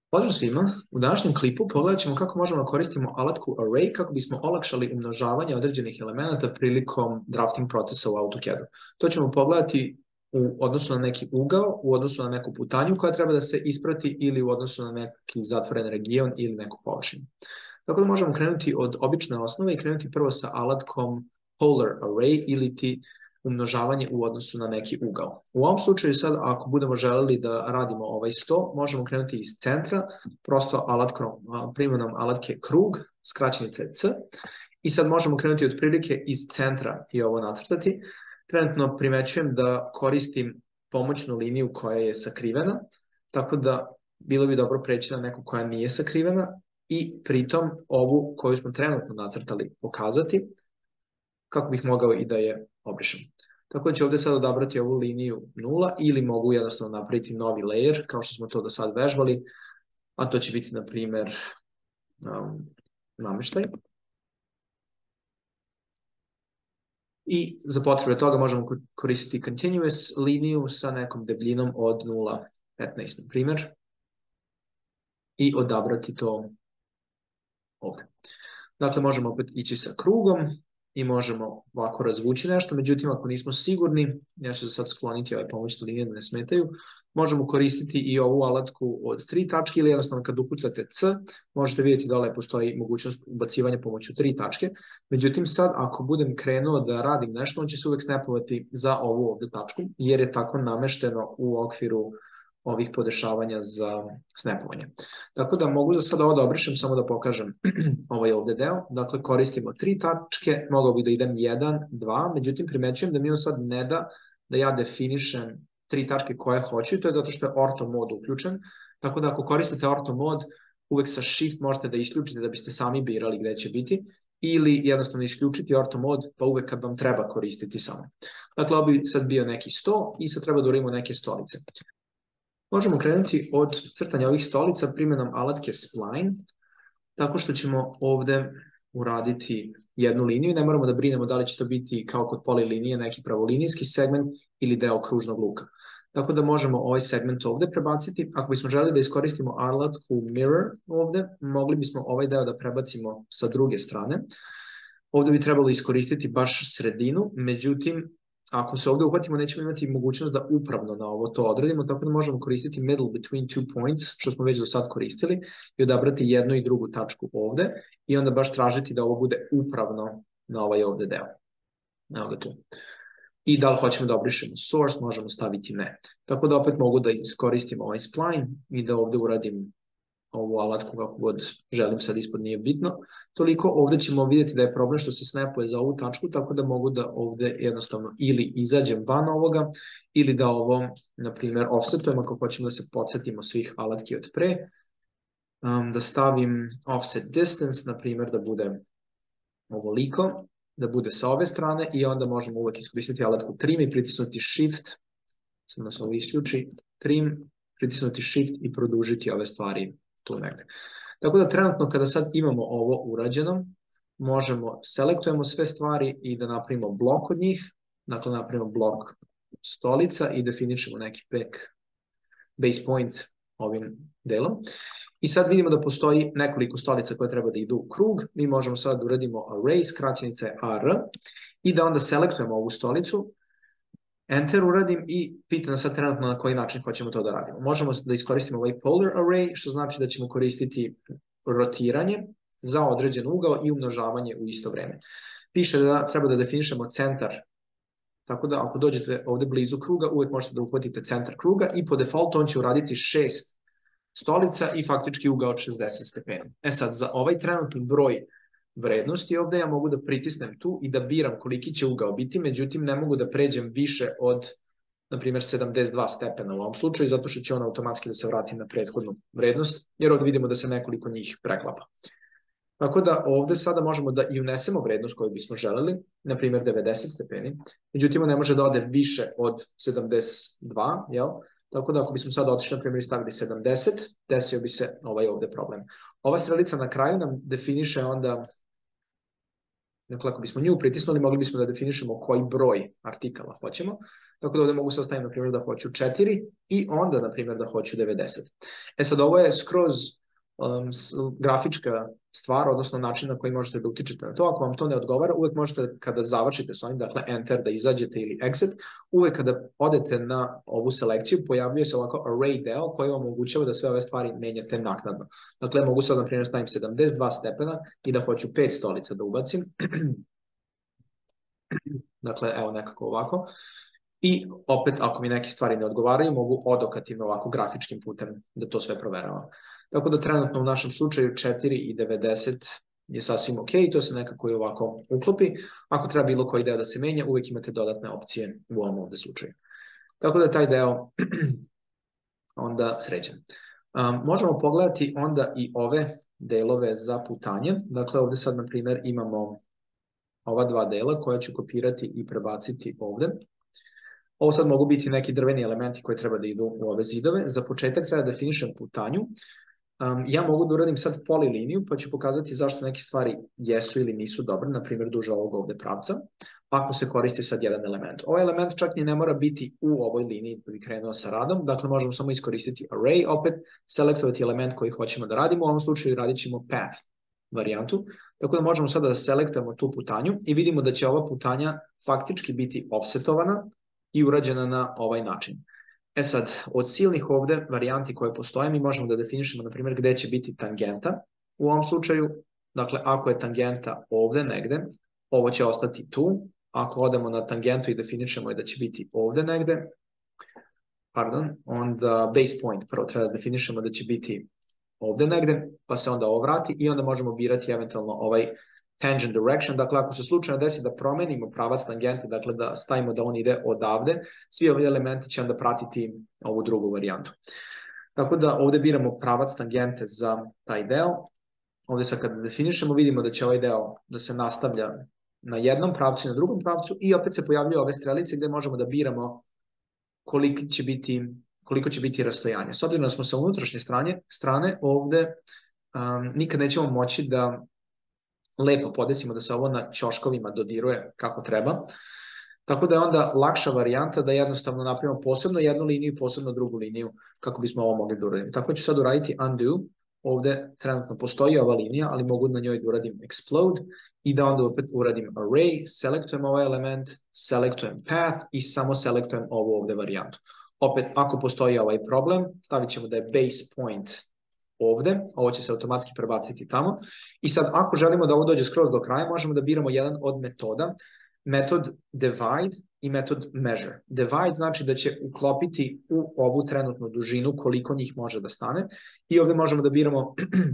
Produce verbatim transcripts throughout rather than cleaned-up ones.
Pozdrav svima, u današnjem klipu pogledat ćemo kako možemo da koristimo alatku Array kako bismo olakšali umnožavanje određenih elemenata prilikom drafting procesa u AutoCAD-u. To ćemo pogledati u odnosu na neki ugao, u odnosu na neku putanju koja treba da se isprati ili u odnosu na neki zatvoren region ili neku površinu. Tako da možemo krenuti od obične osnove i krenuti prvo sa alatkom Polar Array ili ti umnožavanje u odnosu na neki ugao. U ovom slučaju sad, ako budemo želeli da radimo ovaj sto, možemo krenuti iz centra, prosto alatkom, primjenom alatke krug, skraćenica je C, i sad možemo krenuti otprilike iz centra i ovo nacrtati. Trenutno primećujem da koristim pomoćnu liniju koja je sakrivena, tako da bilo bi dobro preći na neku koja nije sakrivena i pritom ovu koju smo trenutno nacrtali pokazati, kako bih mogao i da je obrišem. Tako da ću ovde sad odabrati ovu liniju nula ili mogu jednostavno napraviti novi layer, kao što smo to do sad vežbali, a to će biti, na primer, um, nameštaj. I za potrebe toga možemo koristiti continuous liniju sa nekom debljinom od nula zarez petnaest, na primer, i odabrati to ovde. Dakle, možemo opet ići sa krugom i možemo ovako razvući nešto, međutim, ako nismo sigurni, ja ću sad skloniti ove pomoćne linije da ne smetaju, možemo koristiti i ovu alatku od tri tačke ili jednostavno kad ukucate C, možete vidjeti dole postoji mogućnost ubacivanja pomoću tri tačke, međutim, sad ako budem krenuo da radim nešto, on će se uvek snapovati za ovu ovde tačku, jer je tako namešteno u okviru ovih podešavanja za snapovanje. Tako da mogu za sad ovo da obrišem, samo da pokažem ovaj ovde deo. Dakle, koristimo tri tačke, mogao bi da idem jedan, dva, međutim primećujem da mi on sad ne da da ja definišem tri tačke koje hoću i to je zato što je orto mod uključen. Tako da ako koristite orto mod, uvek sa shift možete da isključite da biste sami birali gde će biti ili jednostavno isključiti orto mod, pa uvek kad vam treba koristiti samo. Dakle, ovo bi sad bio neki sto i sad treba da uradimo neke stolice. Možemo krenuti od crtanja ovih stolica primjenom alatke Spline, tako što ćemo ovde uraditi jednu liniju. Ne moramo da brinemo da li će to biti kao kod polilinije neki pravolinijski segment ili deo kružnog luka. Tako da možemo ovaj segment ovde prebaciti. Ako bismo želeli da iskoristimo alatku Mirror ovde, mogli bismo ovaj deo da prebacimo sa druge strane. Ovde bi trebalo iskoristiti baš sredinu, međutim, ako se ovde uhvatimo, nećemo imati mogućnost da upravno na ovo to odradimo, tako da možemo koristiti middle between two points, što smo već do sad koristili, i odabrati jednu i drugu tačku ovde, i onda baš tražiti da ovo bude upravno na ovaj ovde deo. Evo ga tu. I da li hoćemo da obrišemo source, možemo staviti ne. Tako da opet mogu da iskoristim ovaj spline i da ovde uradim ovu alatku kako god želim, sad ispod nije bitno. Toliko, ovde ćemo vidjeti da je problem što se snapuje za ovu tačku, tako da mogu da ovde jednostavno ili izađem van ovoga, ili da ovo, na primjer, offsetujem ako hoćemo da se podsjetimo svih alatki od pre. Um, da stavim offset distance, na primjer, da bude ovoliko, da bude sa ove strane i onda možemo uvek iskoristiti alatku trim i pritisnuti shift, sam da se ovo isključi, trim, pritisnuti shift i produžiti ove stvari tu negde. Tako da trenutno kada sad imamo ovo urađeno, možemo, selektujemo sve stvari i da napravimo blok od njih, dakle napravimo blok stolica i definišemo neki back base point ovim delom. I sad vidimo da postoji nekoliko stolica koje treba da idu u krug. Mi možemo sad da uradimo array, skraćenica je A R, i da onda selektujemo ovu stolicu, Enter uradim i pita nas sad trenutno na koji način hoćemo to da radimo. Možemo da iskoristimo ovaj polar array, što znači da ćemo koristiti rotiranje za određen ugao i umnožavanje u isto vreme. Piše da treba da definišemo centar, tako da ako dođete ovde blizu kruga, uvek možete da uhvatite centar kruga i po defaultu on će uraditi šest stolica i faktički ugao od šezdeset stepeni. E sad, za ovaj trenutni broj vrednosti ovde ja mogu da pritisnem tu i da biram koliki će ugao biti, međutim ne mogu da pređem više od, na primjer, sedamdeset dva stepena u ovom slučaju, zato što će on automatski da se vrati na prethodnu vrednost, jer ovde vidimo da se nekoliko njih preklapa. Tako da ovde sada možemo da i unesemo vrednost koju bismo želeli, na primjer devedeset stepeni, međutim on ne može da ode više od sedamdeset dva, jel? Tako da ako bismo sada otišli, na primjer, i stavili sedamdeset, desio bi se ovaj ovde problem. Ova strelica na kraju nam definiše onda Dakle, ako bismo nju pritisnuli, mogli bismo da definišemo koji broj artikala hoćemo. Tako da ovde mogu sastaviti, na primjer, da hoću četiri i onda, na primjer, da hoću devedeset. E sad, ovo je skroz um, grafička stvar, odnosno način na koji možete da utičete na to. Ako vam to ne odgovara, uvek možete kada završite s ovim, dakle enter, da izađete ili exit, uvek kada odete na ovu selekciju, pojavljuje se ovako array deo koji vam omogućava da sve ove stvari menjate naknadno. Dakle, mogu sad, na primjer, stavim sedamdeset dva stepena i da hoću pet stolica da ubacim. Dakle, evo nekako ovako. I opet, ako mi neke stvari ne odgovaraju, mogu odokativno ovako grafičkim putem da to sve proveravam. Tako da trenutno u našem slučaju četiri i devedeset je sasvim ok, to se nekako i ovako uklopi. Ako treba bilo koji deo da se menja, uvek imate dodatne opcije u ovom ovde slučaju. Tako da taj deo onda sređen. Um, možemo pogledati onda i ove delove za putanje. Dakle, ovde sad, na primjer, imamo ova dva dela koja ću kopirati i prebaciti ovde. Ovo sad mogu biti neki drveni elementi koji treba da idu u ove zidove. Za početak treba da definišem putanju. Um, ja mogu da uradim sad poliliniju, pa ću pokazati zašto neke stvari jesu ili nisu dobre, na primjer duže ovog ovde pravca, ako se koristi sad jedan element. Ovaj element čak ni ne mora biti u ovoj liniji da bi krenuo sa radom, dakle možemo samo iskoristiti array, opet selektovati element koji hoćemo da radimo, u ovom slučaju radit ćemo path varijantu, tako da možemo sada da selektujemo tu putanju i vidimo da će ova putanja faktički biti offsetovana i urađena na ovaj način. E sad, od silnih ovde varijanti koje postoje, mi možemo da definišemo, na primjer, gde će biti tangenta. U ovom slučaju, dakle, ako je tangenta ovde negde, ovo će ostati tu. Ako odemo na tangentu i definišemo je da će biti ovde negde, pardon, onda base point, prvo treba da definišemo da će biti ovde negde, pa se onda ovo vrati i onda možemo birati eventualno ovaj tangent direction, dakle ako se slučajno desi da promenimo pravac tangente, dakle da stavimo da on ide odavde, svi ovi elementi će onda pratiti ovu drugu varijantu. Tako da ovde biramo pravac tangente za taj deo. Ovde sad kada definišemo vidimo da će ovaj deo da se nastavlja na jednom pravcu i na drugom pravcu i opet se pojavljaju ove strelice gde možemo da biramo koliko će biti, koliko će biti rastojanje. S obzirom da smo sa unutrašnje strane, strane ovde um, nikad nećemo moći da lepo podesimo da se ovo na ćoškovima dodiruje kako treba. Tako da je onda lakša varijanta da jednostavno napravimo posebno jednu liniju i posebno drugu liniju kako bismo ovo mogli da uradimo. Tako ću sad uraditi undo. Ovde trenutno postoji ova linija, ali mogu na njoj da uradim explode i da onda opet uradim array, selektujem ovaj element, selektujem path i samo selektujem ovu ovde varijantu. Opet, ako postoji ovaj problem, stavit ćemo da je base point ovde, ovo će se automatski prebaciti tamo. I sad, ako želimo da ovo dođe skroz do kraja, možemo da biramo jedan od metoda, metod divide i metod measure. Divide znači da će uklopiti u ovu trenutnu dužinu koliko njih može da stane i ovde možemo da biramo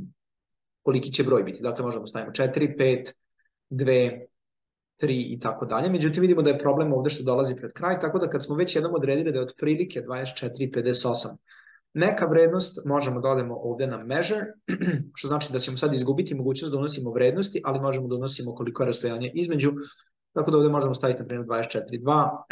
koliki će broj biti. Dakle, možemo stavimo četiri, pet, dve, tri i tako dalje. Međutim, vidimo da je problem ovde što dolazi pred kraj, tako da kad smo već jednom odredili da je otprilike dvadeset četiri pedeset osam neka vrednost, možemo da odemo ovde na measure, što znači da ćemo sad izgubiti mogućnost da unosimo vrednosti, ali možemo da unosimo koliko je rastojanje između, tako da ovde možemo staviti na primjer dvadeset četiri zarez dva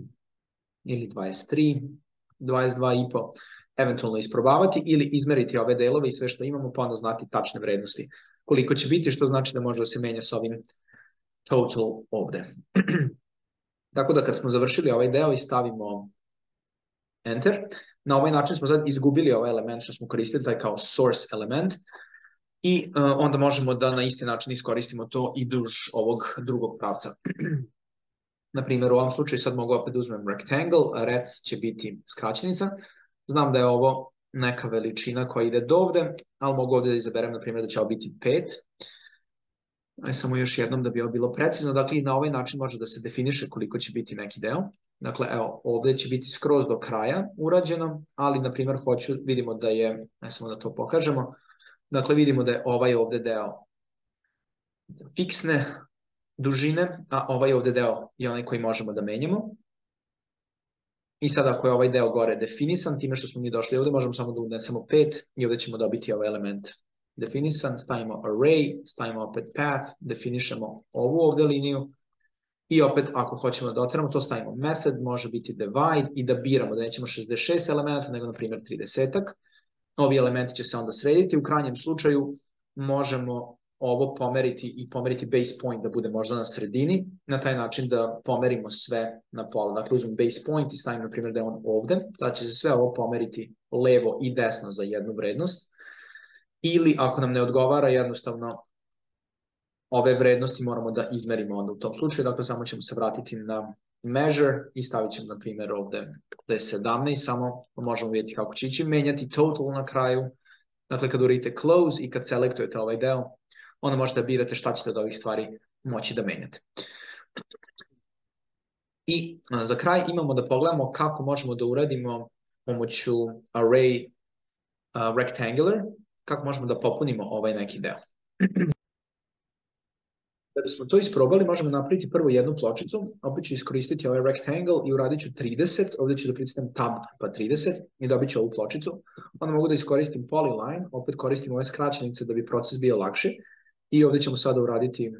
ili dvadeset tri, dvadeset dva i po, eventualno isprobavati ili izmeriti ove delove i sve što imamo, pa onda znati tačne vrednosti koliko će biti, što znači da može da se menja s ovim total ovde. Tako da kad smo završili ovaj deo i stavimo enter, na ovaj način smo sad izgubili ovaj element što smo koristili, taj kao source element, i uh, onda možemo da na isti način iskoristimo to i duž ovog drugog pravca. Na primjer, u ovom slučaju sad mogu opet da uzmem rectangle, rec će biti skraćenica. Znam da je ovo neka veličina koja ide do ovde, ali mogu ovde da izaberem, na primjer, da će ovo biti pet. Aj, samo još jednom da bi ovo bilo precizno. Dakle, i na ovaj način može da se definiše koliko će biti neki deo. Dakle, evo, ovde će biti skroz do kraja urađeno, ali, na primjer, hoću, vidimo da je, aj samo da to pokažemo, dakle, vidimo da je ovaj ovde deo fiksne dužine, a ovaj ovde deo je onaj koji možemo da menjamo. I sad ako je ovaj deo gore definisan, time što smo mi došli ovde, možemo samo da unesemo pet i ovde ćemo dobiti ovaj element definisan, stavimo array, stavimo opet path, definišemo ovu ovde liniju i opet ako hoćemo da doteramo to stavimo method, može biti divide i da biramo da nećemo šezdeset šest elementa, nego na primjer trideset. Ovi elementi će se onda srediti, u krajnjem slučaju možemo ovo pomeriti i pomeriti base point da bude možda na sredini, na taj način da pomerimo sve na pola. Dakle, uzmem base point i stavim, na primjer, da je on ovde, da će se sve ovo pomeriti levo i desno za jednu vrednost. Ili, ako nam ne odgovara, jednostavno ove vrednosti moramo da izmerimo onda u tom slučaju. Dakle, samo ćemo se vratiti na measure i stavit ćemo, na primjer, ovde da je sedamnaest, samo možemo vidjeti kako će ići, menjati total na kraju. Dakle, kad uradite close i kad selektujete ovaj deo, onda možete da birate šta ćete od ovih stvari moći da menjate. I za kraj imamo da pogledamo kako možemo da uradimo pomoću array uh, rectangular, kako možemo da popunimo ovaj neki deo. Da bismo to isprobali, možemo napraviti prvo jednu pločicu, opet ću iskoristiti ovaj rectangle i uradit ću trideset, ovdje ću da pritisnem tab pa trideset i dobit ću ovu pločicu. Onda mogu da iskoristim polyline, opet koristim ove skraćenice da bi proces bio lakši i ovdje ćemo sada uraditi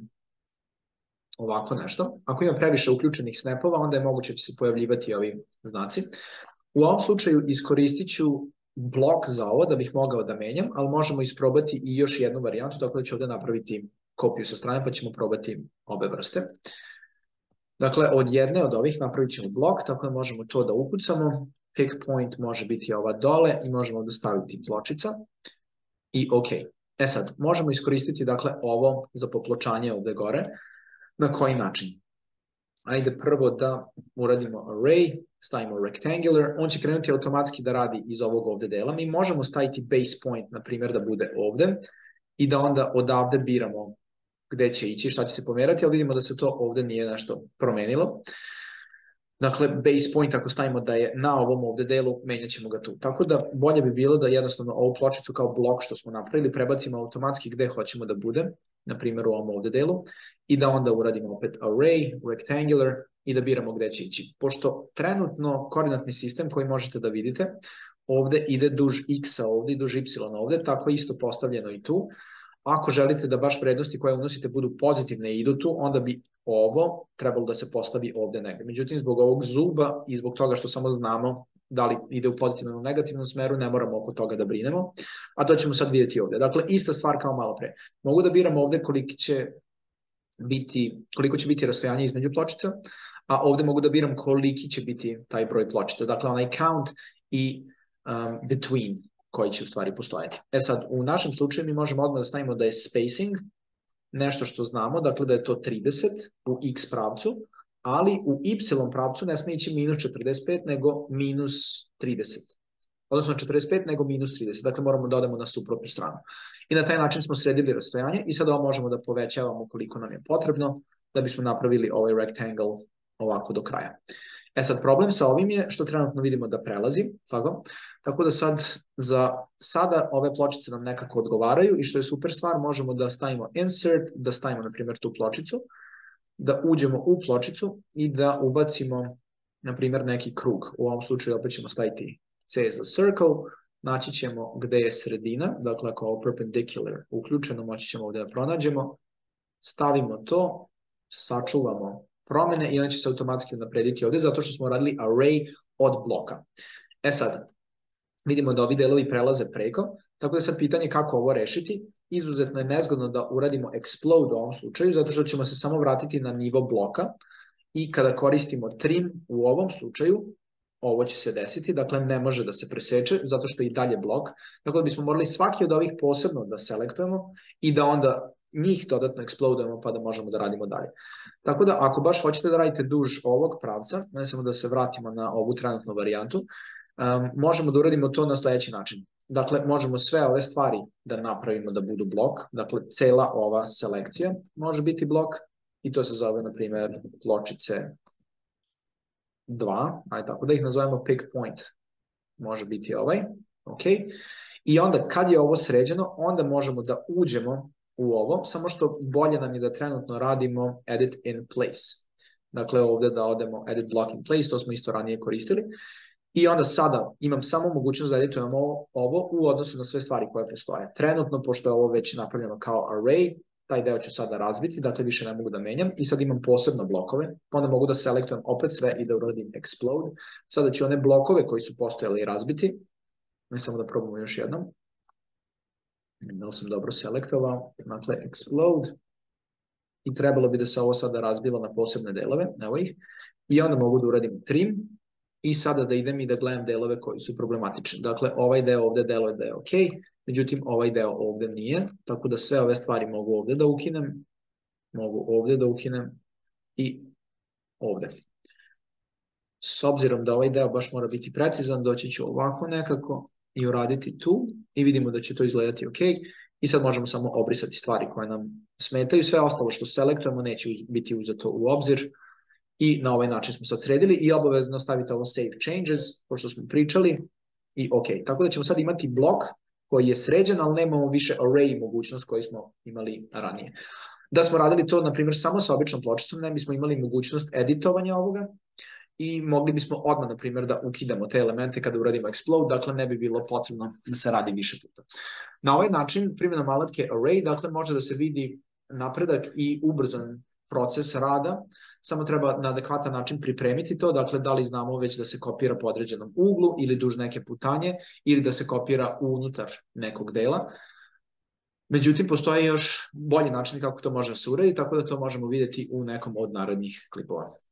ovako nešto. Ako ima previše uključenih snapova, onda je moguće da će se pojavljivati ovi znaci. U ovom slučaju iskoristit ću blok za ovo da bih mogao da menjam, ali možemo isprobati i još jednu varijantu, tako da ću ovdje napraviti kopiju sa strane, pa ćemo probati obe vrste. Dakle, od jedne od ovih napravit ćemo blok, tako da možemo to da ukucamo. Pick point može biti ova dole i možemo da staviti pločica. I ok. E sad, možemo iskoristiti dakle ovo za popločanje ovde gore. Na koji način? Ajde prvo da uradimo array, stavimo rectangular, on će krenuti automatski da radi iz ovog ovde dela. Mi možemo staviti base point, na primjer, da bude ovde i da onda odavde biramo gde će ići, šta će se pomerati, ali vidimo da se to ovde nije nešto promenilo. Dakle, base point ako stavimo da je na ovom ovde delu, menjat ćemo ga tu. Tako da bolje bi bilo da jednostavno ovu pločicu kao blok što smo napravili prebacimo automatski gde hoćemo da bude, na primjer u ovom ovde delu, i da onda uradimo opet array, rectangular i da biramo gde će ići. Pošto trenutno koordinatni sistem koji možete da vidite, ovde ide duž x-a ovde i duž y ovde, tako je isto postavljeno i tu. Ako želite da baš vrednosti koje unosite budu pozitivne i idu tu, onda bi ovo trebalo da se postavi ovde negde. Međutim, zbog ovog zuba i zbog toga što samo znamo da li ide u pozitivnom ili negativnom smeru, ne moramo oko toga da brinemo, a to ćemo sad vidjeti ovde. Dakle, ista stvar kao malo pre. Mogu da biram ovde koliko će biti, koliko će biti rastojanje između pločica, a ovde mogu da biram koliki će biti taj broj pločica. Dakle, onaj count i um, between koji će u stvari postojati. E sad, u našem slučaju mi možemo odmah da stavimo da je spacing nešto što znamo, dakle da je to trideset u x pravcu, ali u y pravcu ne smije ići minus četrdeset pet, nego minus trideset. Odnosno četrdeset pet nego minus trideset, dakle moramo da odemo na suprotnu stranu. I na taj način smo sredili rastojanje i sad ovo možemo da povećavamo koliko nam je potrebno da bismo napravili ovaj rectangle ovako do kraja. E sad, problem sa ovim je što trenutno vidimo da prelazi, tako, tako da sad za sada ove pločice nam nekako odgovaraju i što je super stvar, možemo da stavimo insert, da stavimo na primjer tu pločicu, da uđemo u pločicu i da ubacimo na primjer neki krug. U ovom slučaju opet ćemo staviti C za circle, naći ćemo gde je sredina, dakle ako je ovo perpendicular uključeno, moći ćemo ovdje da pronađemo, stavimo to, sačuvamo promene i onda će se automatski naprediti ovde zato što smo radili array od bloka. E sad, vidimo da ovi delovi prelaze preko, tako da sad pitanje kako ovo rešiti. Izuzetno je nezgodno da uradimo explode u ovom slučaju, zato što ćemo se samo vratiti na nivo bloka i kada koristimo trim u ovom slučaju, ovo će se desiti, dakle ne može da se preseče zato što je i dalje blok, tako da bismo morali svaki od ovih posebno da selektujemo i da onda njih dodatno eksplodujemo pa da možemo da radimo dalje. Tako da ako baš hoćete da radite duž ovog pravca, ne samo da se vratimo na ovu trenutnu varijantu, um, možemo da uradimo to na sledeći način. Dakle, možemo sve ove stvari da napravimo da budu blok, dakle cela ova selekcija može biti blok i to se zove, na primjer, pločice dva, ajde tako da ih nazovemo pick point, može biti ovaj, ok. I onda kad je ovo sređeno, onda možemo da uđemo u ovo, samo što bolje nam je da trenutno radimo edit in place. Dakle, ovde da odemo edit block in place, to smo isto ranije koristili. I onda sada imam samo mogućnost da editujemo ovo, ovo u odnosu na sve stvari koje postoje. Trenutno, pošto je ovo već napravljeno kao array, taj deo ću sada razbiti, dakle više ne mogu da menjam i sad imam posebno blokove, pa onda mogu da selektujem opet sve i da uradim explode. Sada ću one blokove koji su postojali razbiti, ne samo da probamo još jednom. Da li sam dobro selektovao? Dakle, explode. I trebalo bi da se ovo sada razbilo na posebne delove, evo ih. I onda mogu da uradim trim i sada da idem i da gledam delove koji su problematični. Dakle, ovaj deo ovde deluje da je ok, međutim ovaj deo ovde nije, tako da sve ove stvari mogu ovde da ukinem, mogu ovde da ukinem i ovde. S obzirom da ovaj deo baš mora biti precizan, doći ću ovako nekako i uraditi tu i vidimo da će to izgledati ok. I sad možemo samo obrisati stvari koje nam smetaju. Sve ostalo što selektujemo neće biti uzeto u obzir. I na ovaj način smo sad sredili i obavezno stavite ovo save changes, pošto smo pričali. I ok, tako da ćemo sad imati blok koji je sređen, ali nemamo više array mogućnost koju smo imali ranije. Da smo radili to, na primjer, samo sa običnom pločicom, ne bismo imali mogućnost editovanja ovoga i mogli bismo odmah, na primjer, da ukidamo te elemente kada uradimo explode, dakle ne bi bilo potrebno da se radi više puta. Na ovaj način, primjenom alatke array, dakle može da se vidi napredak i ubrzan proces rada, samo treba na adekvatan način pripremiti to, dakle da li znamo već da se kopira po određenom uglu ili duž neke putanje ili da se kopira unutar nekog dela. Međutim, postoje još bolji način kako to može da se uradi, tako da to možemo vidjeti u nekom od narednih klipova.